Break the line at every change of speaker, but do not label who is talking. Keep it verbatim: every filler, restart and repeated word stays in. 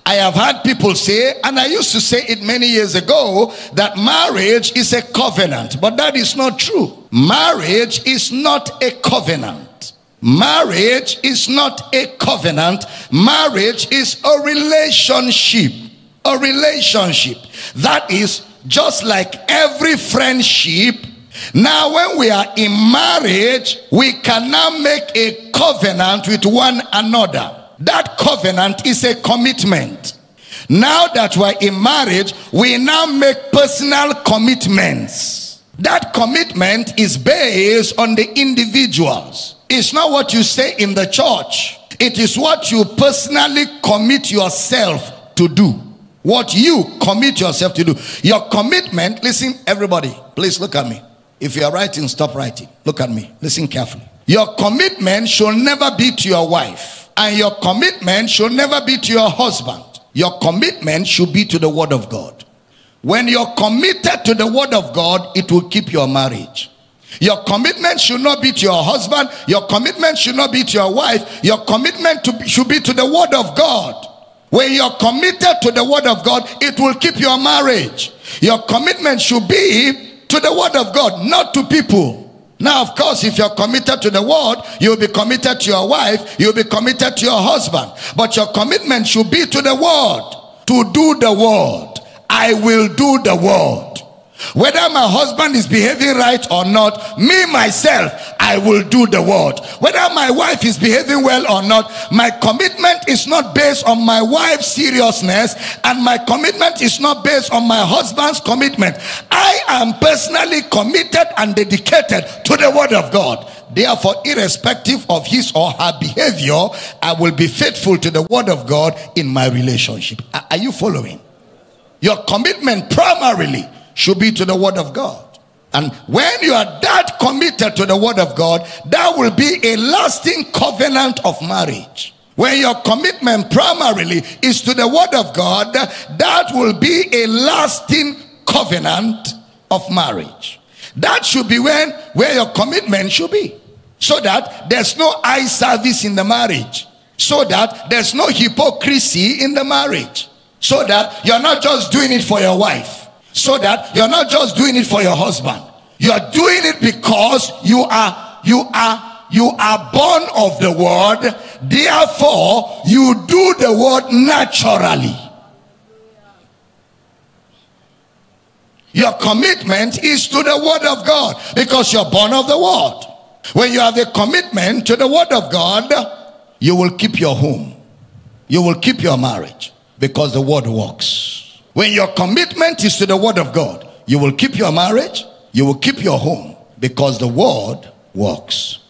I have had people say, and I used to say it many years ago, that marriage is a covenant. But that is not true. Marriage is not a covenant. Marriage is not a covenant. Marriage is a relationship. A relationship. That is just like every friendship. Now when we are in marriage, we can now make a covenant with one another. That covenant is a commitment. Now that we're in marriage, we now make personal commitments. That commitment is based on the individuals. It's not what you say in the church. It is what you personally commit yourself to do. What you commit yourself to do. Your commitment, listen everybody, please look at me. If you are writing, stop writing. Look at me, listen carefully. Your commitment should never be to your wife. And your commitment should never be to your husband. Your commitment should be to the word of God. When you're committed to the word of God, it will keep your marriage. Your commitment should not be to your husband. Your commitment should not be to your wife. Your commitment to, should be to the word of God. When you're committed to the word of God, it will keep your marriage. Your commitment should be to the word of God, not to people. Now, of course, if you're committed to the word, you'll be committed to your wife, you'll be committed to your husband. But your commitment should be to the word. To do the word. I will do the word. Whether my husband is behaving right or not, me myself, I will do the word. Whether my wife is behaving well or not, my commitment is not based on my wife's seriousness, and my commitment is not based on my husband's commitment. I am personally committed and dedicated to the word of God. Therefore, irrespective of his or her behavior, I will be faithful to the word of God in my relationship. Are you following? Your commitment primarily should be to the word of God. And when you are that committed to the word of God, that will be a lasting covenant of marriage. When your commitment primarily is to the word of God, that will be a lasting covenant of marriage. That should be when where your commitment should be. So that there's no eye service in the marriage. So that there's no hypocrisy in the marriage. So that you're not just doing it for your wife. So that you're not just doing it for your husband. You're doing it because you are you are you are born of the word. Therefore, you do the word naturally. Your commitment is to the word of God because you're born of the word. When you have a commitment to the word of God, you will keep your home. You will keep your marriage because the word works. When your commitment is to the word of God, you will keep your marriage, you will keep your home because the word works.